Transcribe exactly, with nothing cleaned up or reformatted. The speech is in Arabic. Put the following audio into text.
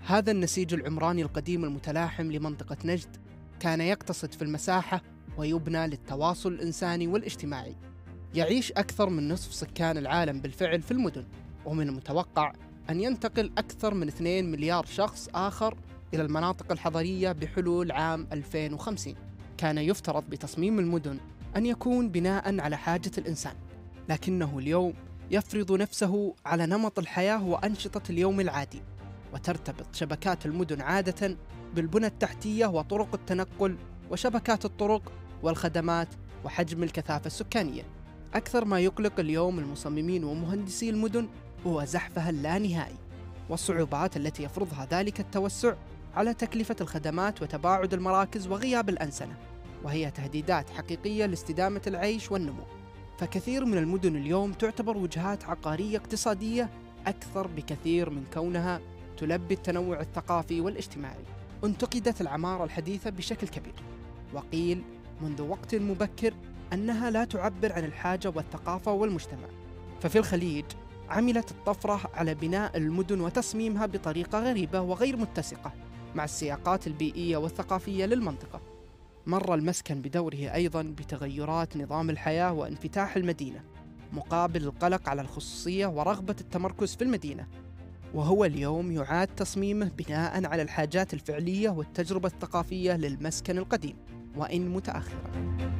هذا النسيج العمراني القديم المتلاحم لمنطقة نجد كان يقتصد في المساحة ويبنى للتواصل الإنساني والاجتماعي. يعيش أكثر من نصف سكان العالم بالفعل في المدن، ومن المتوقع أن ينتقل أكثر من اثنين مليار شخص آخر إلى المناطق الحضرية بحلول عام ألفين وخمسين. كان يفترض بتصميم المدن أن يكون بناء على حاجة الإنسان، لكنه اليوم يفرض نفسه على نمط الحياة وأنشطة اليوم العادي، وترتبط شبكات المدن عادة بالبنى التحتية وطرق التنقل وشبكات الطرق والخدمات وحجم الكثافة السكانية. أكثر ما يقلق اليوم المصممين ومهندسي المدن هو زحفها اللانهائي والصعوبات التي يفرضها ذلك التوسع على تكلفة الخدمات وتباعد المراكز وغياب الأنسنة، وهي تهديدات حقيقية لاستدامة العيش والنمو. فكثير من المدن اليوم تعتبر وجهات عقارية اقتصادية أكثر بكثير من كونها تلبي التنوع الثقافي والاجتماعي. انتقدت العمارة الحديثة بشكل كبير، وقيل منذ وقت مبكر أنها لا تعبر عن الحاجة والثقافة والمجتمع. ففي الخليج عملت الطفرة على بناء المدن وتصميمها بطريقة غريبة وغير متسقة مع السياقات البيئية والثقافية للمنطقة. مر المسكن بدوره أيضاً بتغيرات نظام الحياة وانفتاح المدينة مقابل القلق على الخصوصية ورغبة التمركز في المدينة، وهو اليوم يعاد تصميمه بناء على الحاجات الفعلية والتجربة الثقافية للمسكن القديم وإن متأخرة.